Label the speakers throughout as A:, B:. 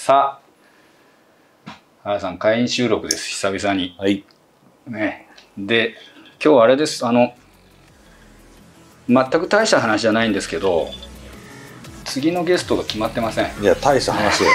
A: さあ、原さん会員収録です。久々に。
B: はい。
A: ね。で、今日はあれです。全く大した話じゃないんですけど、次のゲストが決まってません。
B: いや、大した話よ。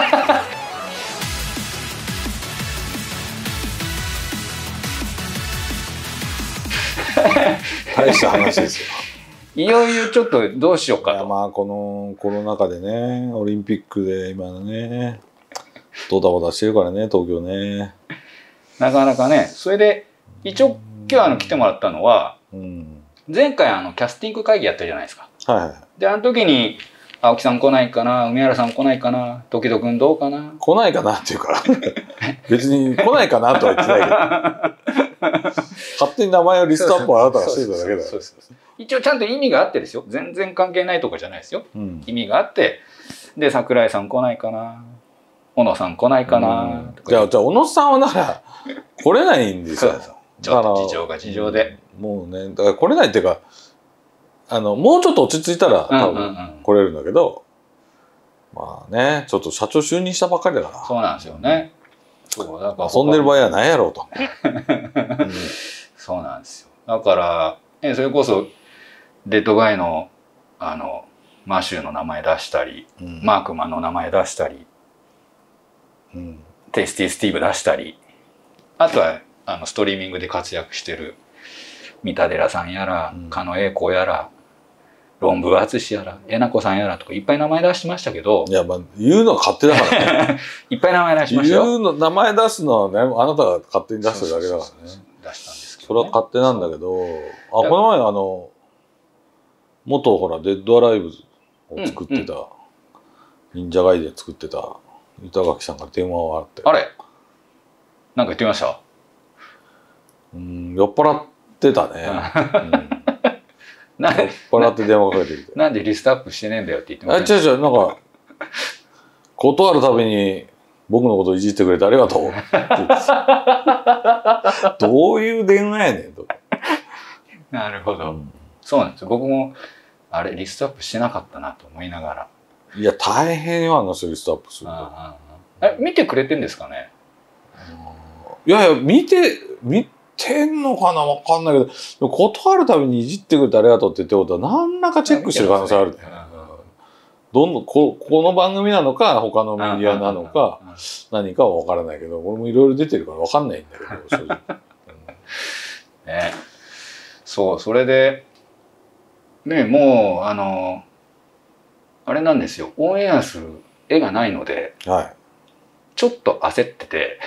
B: 大した話ですよ。
A: いよいよちょっとどうしようかと。
B: いや、まあこのコロナ禍でね、オリンピックで今のね、ドタバタしてるからね、東京ね。
A: なかなかね。それで一応今日来てもらったのは、前回キャスティング会議やったじゃないですか。
B: はいはい。
A: であの時に青木さん来ないかな、梅原さん来ないかな、時戸君どうかな。
B: 来ないかなっていうか別に来ないかなとは言ってないけど、勝手に名前をリストアップをあなたがしてただけだよ。
A: 一応ちゃんと意味があってですよ。全然関係ないとかじゃないですよ。意味があって、で桜井さん来ないかな、小野さん来ないかなとか。
B: じゃあ小野さんはなら来れないんですよ。
A: ちょっと事情が事情で。
B: もうね、だから来れないっていうか、もうちょっと落ち着いたら多分来れるんだけど、まあね、ちょっと社長就任したばっかりだから。
A: そうなんですよね。そうだから
B: 遊んでる場合はないやろうと。
A: そうなんですよ。だからそれこそデッドガイのマシューの名前出したり、マークマンの名前出したり、テイスティスティーブ出したり、あとはストリーミングで活躍してる三田寺さんやら、狩野英孝やら、論文淳やら、えなこさんやらとかいっぱい名前出してましたけど。
B: いや、まあ言うのは勝手だからね。
A: いっぱい名前出しましたよ。
B: 名前出すのはね、あなたが勝手に出してるだけだからね。
A: 出したんですけど、
B: それは勝手なんだけど、この前元ほらデッドアライブを作ってた、忍者ガイで作ってた板垣さんから電話があって。
A: あれなんか言ってました？
B: 酔っ払ってたね。酔っ払って電話かけてきて。
A: なんでリストアップしてねえんだよって言ってました。
B: 違う、なんか断るたびに僕のこといじってくれてありがとうって言ってどういう電話やねんと。
A: なるほど、そうなんですよ。僕もあれリストアップしてなかったなと思いながら。
B: いや大変よ、リストアップすると。
A: 見てくれてんですかね。
B: いやいや、見てんのかな、わかんないけど、断るたびにいじってくれてありがとうって言ってことは何らかチェックしてる可能性あるね。どんどんこの番組なのか他のメディアなのか何かは分からないけど、俺もいろいろ出てるから分かんないんだけど、正直。
A: ね、そうそれでね、もうあれなんですよ、オンエアする絵がないので、ちょっと焦ってて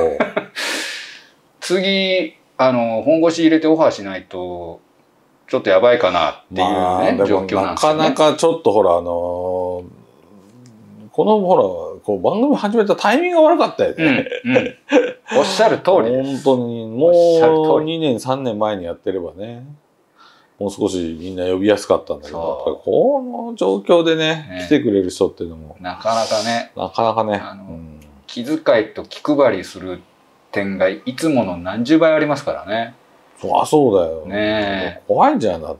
A: 次本腰入れてオファーしないとちょっとやばいかなっていうね、状況なんですよね。
B: なかなかちょっとほらこのほら番組始めたタイミングが悪かったよね。
A: おっしゃる通りです。
B: 本当にもう2年3年前にやってればね、もう少しみんな呼びやすかったんだけど、やっぱりこの状況でね来てくれる人っていうのも
A: なかなかね、気遣いと気配りする点がいつもの何十倍ありますからね。
B: そうだよ
A: ね。
B: 怖いんじゃんだって。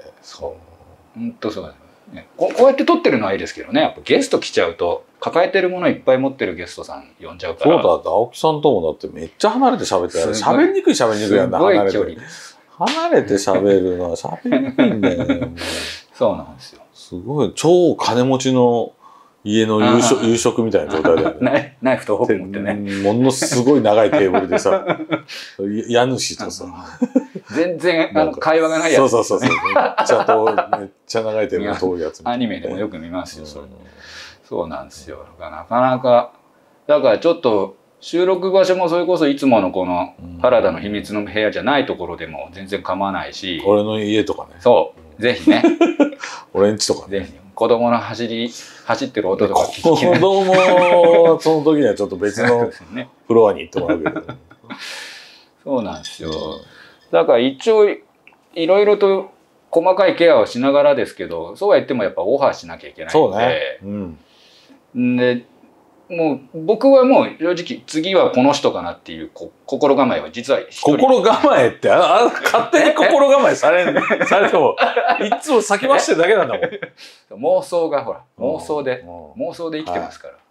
A: そう本当そうだよね。こうやって撮ってるのはいいですけどね、やっぱゲスト来ちゃうと抱えてるものいっぱい持ってるゲストさん呼んじゃうから。
B: そうだって青木さんともだってめっちゃ離れて喋ってる。喋りにくいやんな。
A: すごい距離です。
B: 離れて喋るのは喋りにくいんだよね。
A: そうなんですよ。
B: すごい超金持ちの家の夕食みたいな状態だよね。
A: ナイフとフォーク持ってね。
B: ものすごい長いテーブルでさ、家主とさ。
A: 全然会話がないやつ。
B: そう。めっちゃ長いテーブルの遠いやつ。
A: アニメでもよく見ますよ、それ。そうなんですよ。なかなか。だからちょっと収録場所もそれこそいつものこの原田の秘密の部屋じゃないところでも全然構わないし。
B: 俺の家とかね。
A: そう。ぜひね。
B: 俺んちとか
A: ね。ぜひ。子供の走ってる音とか聞
B: きながら。子供はその時にはちょっと別のフロアに行ってもらうけど。
A: そうなんですよ。だから一応いろいろと細かいケアをしながらですけど、そうは言ってもやっぱオファーしなきゃいけないので。でもう僕はもう正直次はこの人かなっていう心構えは実は
B: 心構えって勝手に心構えされてもいつも先走ってるだけなんだもん。
A: 妄想がほら妄想で生きてますから、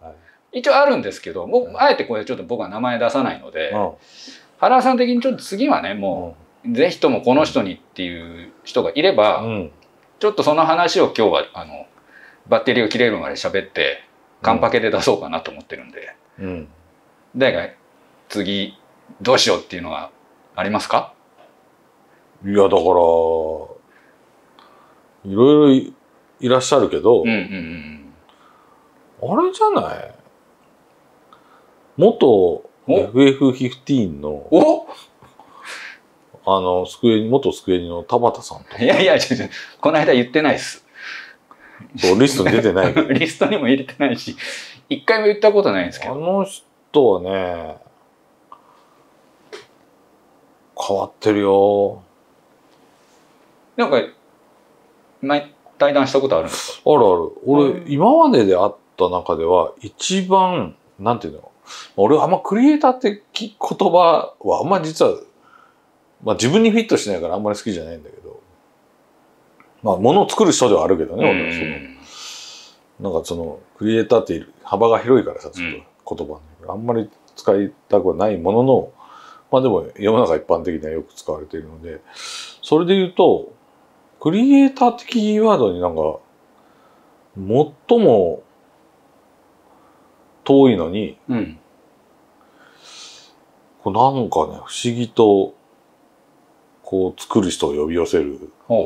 A: 一応あるんですけど、あえてこれちょっと僕は名前出さないので、原さん的にちょっと次はね、もうぜひともこの人にっていう人がいれば、ちょっとその話を今日はバッテリーが切れるまで喋ってカンパケで出そうかなと思ってるんで、誰か次どうしようっていうのはありますか？
B: いやだからいろいろいらっしゃるけど、あれじゃない？元 FF15 の元スクエニの田畑さんと。
A: いやいやこの間言ってないです。
B: そうリストに出てないけど
A: リストにも入れてないし一回も言ったことないんですけど、
B: あの人はね変わってるよ。
A: なんか前対談したことあるんですか？
B: あるある。俺今までであった中では一番なんていうの、俺あんまクリエイターって言葉はあんま実は、自分にフィットしないからあんまり好きじゃないんだけど、物を作る人ではあるけどね、俺はなんかそのクリエイターって幅が広いからさ、ちょっと言葉あんまり使いたくはないものの、でも世の中一般的にはよく使われているので、それで言うとクリエイター的キーワードになんか最も遠いのに、こうなんかね不思議とこう作る人を呼び寄せる。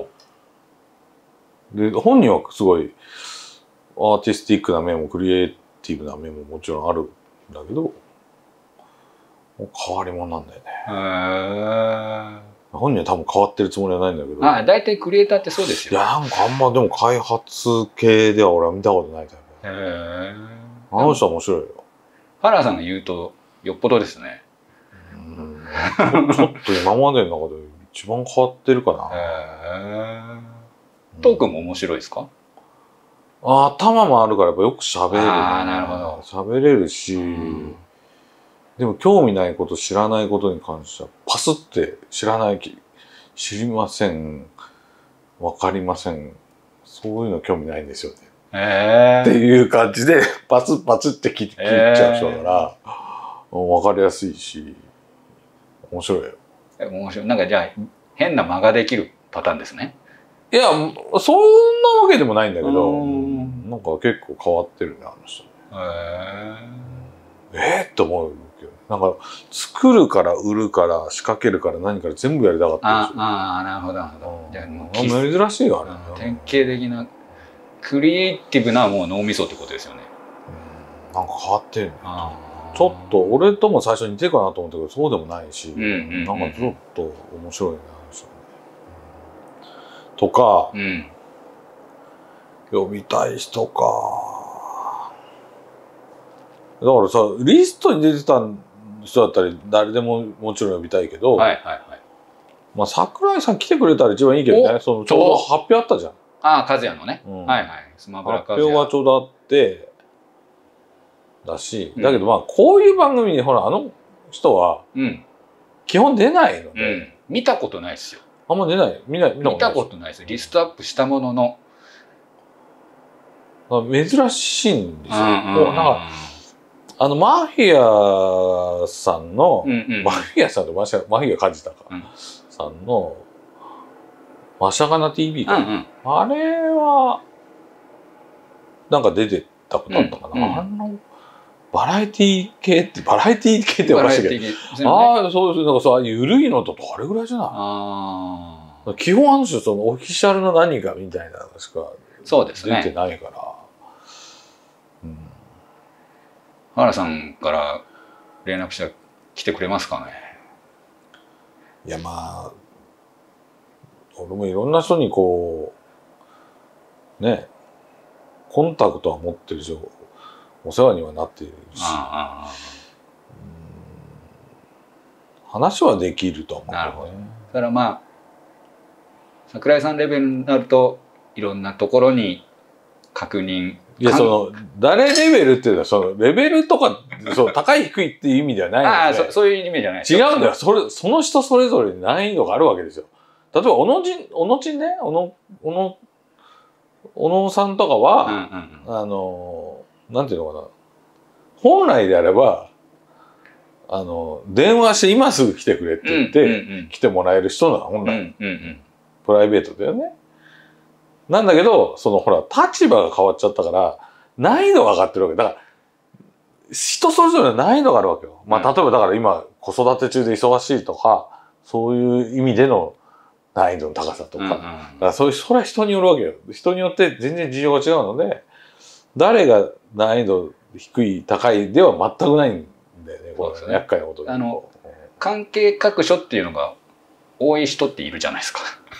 B: で本人はすごいアーティスティックな面もクリエイティブな面ももちろんあるんだけど、もう変わり者なんだよね。本人は多分変わってるつもりはないんだけど。
A: 大体クリエイターってそうですよ。
B: いやなんかあんまでも開発系では俺は見たことないタイプ。あの人は面白いよ。
A: 原さんが言うとよっぽどですね。
B: ちょっと今までの中で一番変わってるかな。
A: トークも面白いですか？
B: 頭もあるからやっぱよく喋れるね。
A: なるほど。
B: 喋れるし、でも興味ないこと知らないことに関してはパスって知りません、わかりません、そういうの興味ないんですよね。っていう感じでパツパツって切っちゃう人だから分かりやすいし面白いよ。
A: 面白い。なんかじゃあ変な間ができるパターンですね。
B: いやそんなわけでもないんだけど、なんか結構変わってるねあの人。って思うけど、なんか作るから売るから仕掛けるから何から全部やりたかったんですよ。
A: なるほどなるほど。じゃ
B: あ珍しいよあれ。
A: 典型的なクリエイティブなもう脳みそってことですよね。
B: なんか変わってるね。ちょっと俺とも最初に似てるかなと思ったけどそうでもないし、なんかちょっと面白いなとか、呼びたい人か。だからさリストに出てた人だったら誰でももちろん呼びたいけど、桜井さん来てくれたら一番いいけどね。ちょうど発表あったじゃん。
A: 和也のね。スマブラ
B: 発表がちょうどあってだし、だけどこういう番組にほらあの人は基本出ないので、
A: 見たことないですよ。
B: あんま出ない。見
A: たことないです。リストアップしたものの
B: 珍しいんですよ。なんかマフィアさんのマフィアさんとマフィア梶田さんのマシャガナ TV か、あれはなんか出てたことあったかな。バラエティー系っておかしいけど、そうです。なんかさ緩いのとあれぐらいじゃない。基本あの人そのオフィシャルの何かみたいなのしか出てないから。
A: 原さんから連絡したら来てくれますかね。
B: いや俺もいろんな人にこうねコンタクトは持ってるしお世話にはなっているし、話はできると思う。
A: なるほど。だから桜井さんレベルになるといろんなところに確認。
B: いや誰レベルっていうのはそのレベルとか高い低いっていう意味ではないので、
A: そういう意味じゃない。
B: 違うんだよ。その人それぞれに難易度があるわけですよ。例えば小野さんとかはなんていうのかな、 本来であれば電話して今すぐ来てくれって言って来てもらえる人が本来プライベートだよね。なんだけどほら立場が変わっちゃったから難易度が上がってるわけだから、人それぞれの難易度があるわけよ。まあ例えばだから今子育て中で忙しいとかそういう意味での難易度の高さとか、だからそれは人によるわけよ。人によって全然事情が違うので、誰が難易度低い高いでは全くないんだよね。これ厄介なことで。
A: 関係各所っていうのが多い人っているじゃないですか。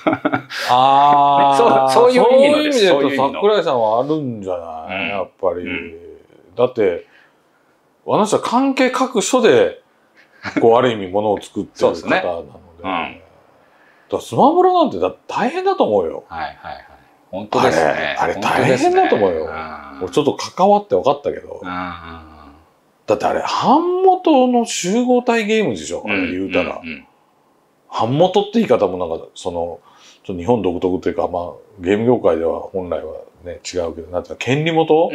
B: ああ、
A: そういう意味の
B: で言うと桜井さんはあるんじゃない、やっぱり。だってあの人は関係各所である意味ものを作ってる方なので。スマブラなんて大変だと思うよ。
A: はいはいはい。本当ですね。
B: あれ大変だと思うよ。俺ちょっと関わって分かったけど。だってあれ版元の集合体ゲームでしょ、言うたら。版元って言い方もなんか日本独特というか、まあゲーム業界では本来はね違うけど、なんていうか権利元、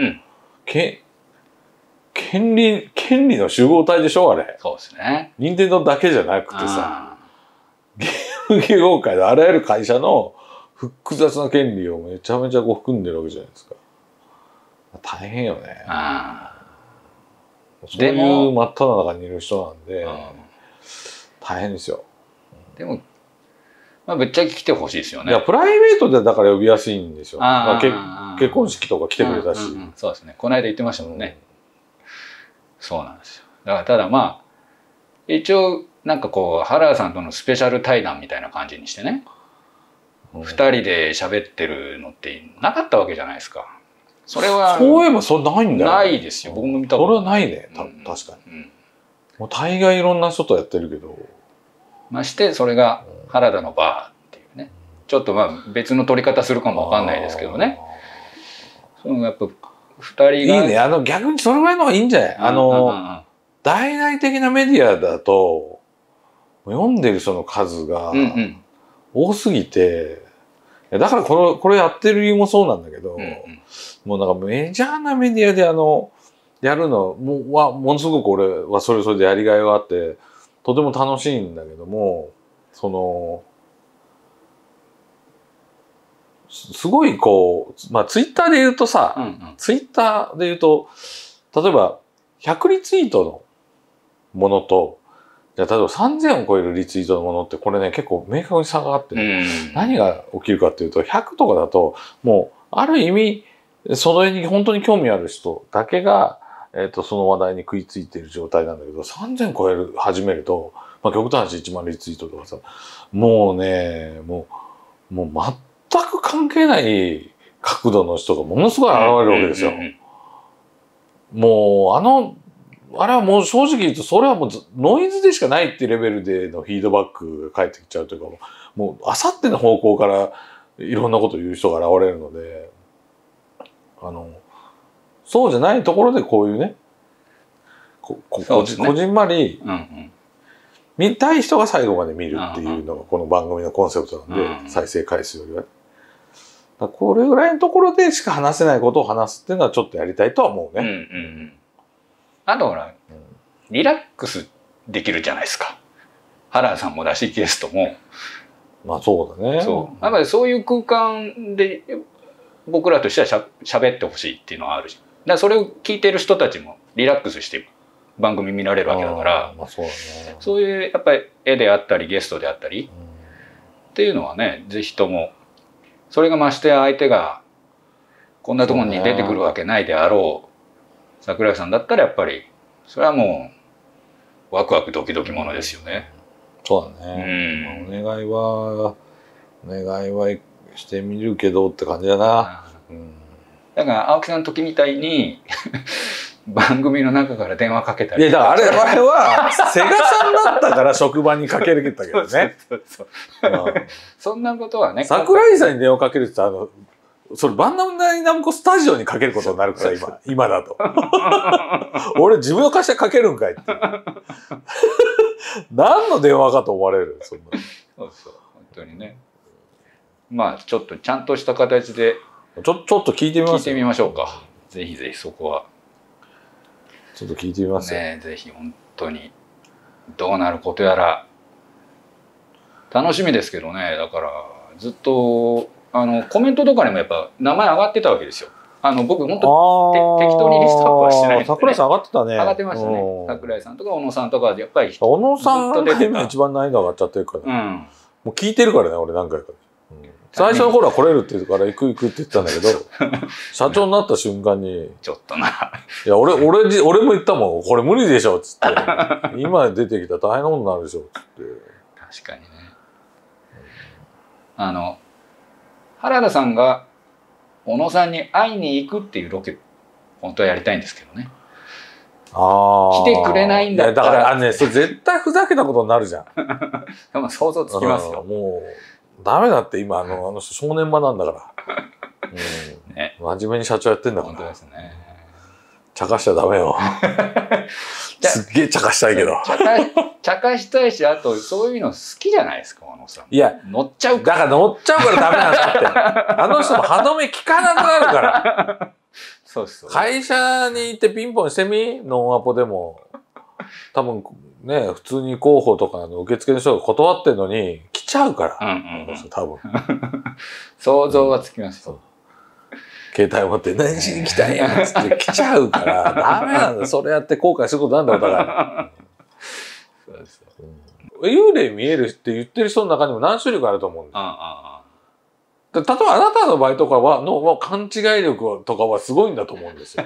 B: 権利の集合体でしょあれ。
A: そうですね。
B: 任天堂だけじゃなくてさ。ゲーム業界であらゆる会社の複雑な権利をめちゃめちゃ含んでるわけじゃないですか。大変よね。そういう真っ只中にいる人なんで大変ですよ。
A: でも、まあ、ぶっちゃけ来てほしいですよね。
B: いやプライベートでだから呼びやすいんですよ。結婚式とか来てくれたし。
A: そうですね。この間言ってましたもんね。そうなんですよ。だからただまあ一応なんか原田さんとのスペシャル対談みたいな感じにしてね、2人で喋ってるのってなかったわけじゃないですか。それは
B: そういえばそれないんだよ。
A: ないですよ。僕も見たことない。
B: それはないね。確かに。もう大概いろんな人とやってるけど。
A: ましてそれが原田のバーっていうね。ちょっとまあ別の撮り方するかもわかんないですけどね。やっぱ2人がい
B: いね。逆にそれぐらいの方がいいんじゃない？大々的なメディアだと読んでる人の数が多すぎて、だからこれやってる理由もそうなんだけど、もうなんかメジャーなメディアでやるのものすごく俺はそれでやりがいがあってとても楽しいんだけども、すごいまあツイッターで言うとさ、ツイッターで言うと例えば100リツイートのものと、じゃあ例えば3000を超えるリツイートのものってこれね結構明確に差があって、何が起きるかっていうと100とかだともうある意味それに本当に興味ある人だけが、その話題に食いついている状態なんだけど、3000超え始めると、まあ、極端な話1万リツイートとかさ、もうねもう全く関係ない角度の人がものすごい現れるわけですよ。もうあれはもう正直言うとそれはもうノイズでしかないっていうレベルでのフィードバックが返ってきちゃうというか、もうあさっての方向からいろんなことを言う人が現れるので、そうじゃないところでこういうねこじんまり見たい人が最後まで見るっていうのがこの番組のコンセプトなんで、再生回数よりは。これぐらいのところでしか話せないことを話すっていうのはちょっとやりたいとは思うね。
A: あとほら、リラックスできるじゃないですか。原田さんもだしゲストも。
B: まあそうだね。
A: やっぱりそういう空間で僕らとしては喋ってほしいっていうのはあるし、だからそれを聞いてる人たちもリラックスして番組見られるわけだから、そういうやっぱり絵であったりゲストであったりっていうのはね、ぜひともそれがましてや相手がこんなところに出てくるわけないであろう桜井さんだったらやっぱりそれはもうワクワクドキドキものですよね。
B: そうだね。お願いはしてみるけどって感じだな。
A: だから青木さんの時みたいに番組の中から電話かけたり。
B: いやだからあれはセガさんだったから職場にかけるけどね。
A: そんなことはね。
B: 桜井さんに電話かけるってそれバンダイナムコスタジオにかけることになるから今だと。俺自分の会社かけるんかいって。何の電話かと思われる。そう
A: 本当にね。まあちょっとちゃんとした形で
B: ちょっと聞いてみます。
A: 聞いてみましょうか。ぜひぜひそこは。
B: ちょっと聞いてみますよ。
A: ね、ぜひ本当にどうなることやら楽しみですけどね。だからずっとコメントとかにもやっぱ名前上がってたわけですよ。僕本当適当にリストアップはしてないんで、ね、
B: 桜井さん上がってたね。
A: 上がってましたね。桜井さんとか小野さんとかやっぱり
B: 小野さんが今一番難易度上がっちゃってるから、もう聞いてるからね俺何回か。最初の頃は来れるって言うから行くって言ってたんだけど社長になった瞬間に
A: ちょっとな、
B: いや俺も言ったもん、これ無理でしょっつって今出てきたら大変なことになるでしょっつって。
A: 確かにね。原田さんが小野さんに会いに行くっていうロケ本当はやりたいんですけどね。来てくれないんだったら。
B: だからね、それ絶対ふざけたことになるじゃん。
A: でも想像つきますよ。
B: もうダメだって今あの人正念場なんだから、ね、真面目に社長やってんだから。
A: 本当ですね。
B: 茶化しちゃダメよ。すっげえ茶化したいけど。
A: 茶化したいし、あとそういうの好きじゃないですか、小野さん。
B: いや
A: 乗っちゃう
B: から。だから乗っちゃうからダメなんだって。あの人も歯止め効かなくなるから。
A: そうそう。
B: 会社に行ってピンポンしてみ、ノンアポでも多分ね、普通に広報とかの受付の人が断ってんのに来ちゃうから。多分。
A: 想像はつきますよ。
B: 携帯持って何しに来たんやっつって来ちゃうからダメなんだ。それやって後悔することなんだよだから。そうですよ。幽霊見えるって言ってる人の中にも何種類かあると思うんですよ。例えばあなたの場合とかはの勘違い力とかはすごいんだと思うんですよ。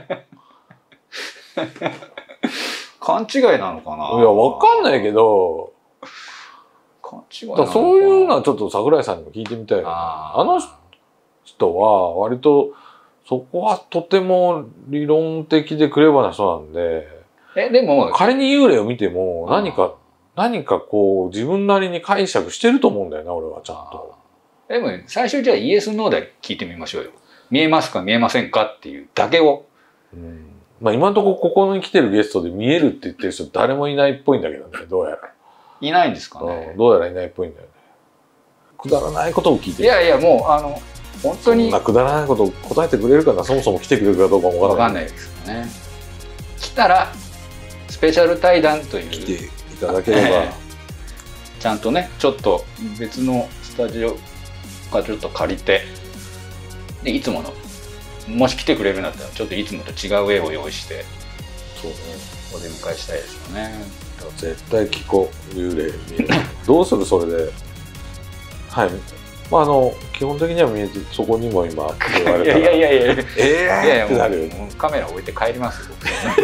A: 勘違いなのかな。
B: いやわかんないけど。
A: 勘違いなのかな。
B: そういうのはちょっと桜井さんにも聞いてみたいよね。あの人は割とそこはとても理論的でクレバーな人なんで。
A: でも
B: 仮に幽霊を見ても何かこう自分なりに解釈してると思うんだよな俺はちゃんと。
A: でも最初じゃあイエスノーで聞いてみましょうよ。見えますか見えませんかっていうだけを。
B: まあ今のところここに来てるゲストで見えるって言ってる人誰もいないっぽいんだけどね、どうやら。
A: いないんですかね。
B: どうやらいないっぽいんだよね。くだらないことを聞いてる。
A: いやいやもう本当に。
B: そんなくだらないことを答えてくれるかな、そもそも来てくれるかどうかも
A: わかんないですよね。来たらスペシャル対談という。
B: 来ていただければ。
A: ちゃんとね、ちょっと別のスタジオかちょっと借りて、でいつものもし来てくれるんだったらちょっといつもと違う絵を用意して、
B: そうね、
A: お出迎えしたいですよね。
B: 絶対聞こう、幽霊見える。どうするそれで。はい。まあ基本的には見えて、そこにも今言われたら。
A: いや
B: ってなるよ。
A: もうカメラ置いて帰りますよ。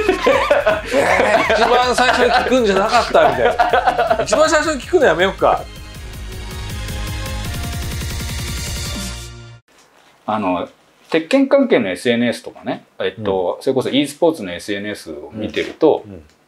B: 一番最初に聞くんじゃなかったみたいな。一番最初に聞くのやめようか。
A: 鉄拳関係の SNS とかね、それこそ e スポーツの SNS を見てると、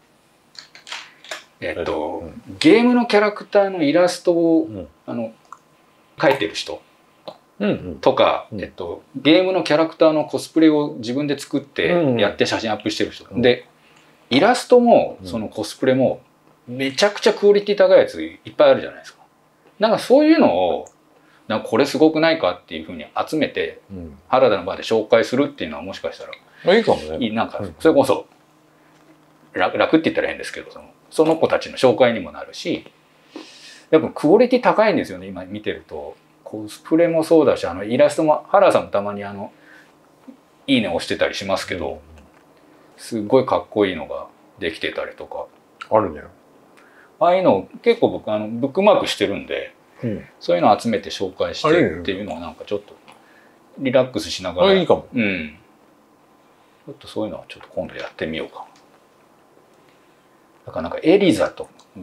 A: ゲームのキャラクターのイラストを描いてる人とか、ゲームのキャラクターのコスプレを自分で作ってやって写真アップしてる人、でイラストもそのコスプレもめちゃくちゃクオリティ高いやついっぱいあるじゃないですか。なんかそういうのをなんかこれすごくないかっていうふうに集めて、原田の場で紹介するっていうのはもしかしたら
B: いいかもね。
A: なんかそれこそ楽って言ったら変ですけど、その子たちの紹介にもなるし、やっぱクオリティ高いんですよね今見てると。コスプレもそうだし、イラストも原田さんもたまにいいね押してたりしますけど、すごいかっこいいのができてたりとか
B: あるね。
A: ああいうの結構僕ブックマークしてるんで、そういうのを集めて紹介してっていうのをなんかちょっとリラックスしながら、
B: いいかも。
A: ちょっとそういうのはちょっと今度やってみようか。だからなんかエリザ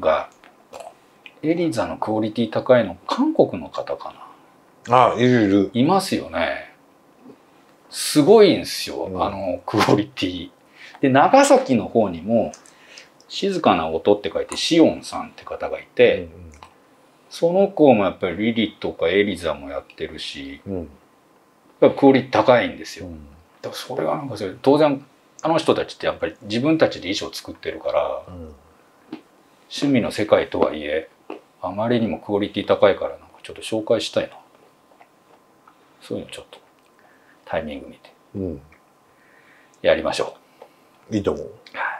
A: のクオリティ高いの韓国の方かな。
B: いる
A: いますよね。すごいんですよ、クオリティで。長崎の方にも静かな音って書いてシオンさんって方がいて、その子もやっぱりリリとかエリザもやってるし、やっぱクオリティ高いんですよ。だからそれはなんか当然あの人たちってやっぱり自分たちで衣装作ってるから、趣味の世界とはいえあまりにもクオリティ高いからなんかちょっと紹介したいな。そういうのちょっとタイミング見てやりましょう。
B: いいと思う。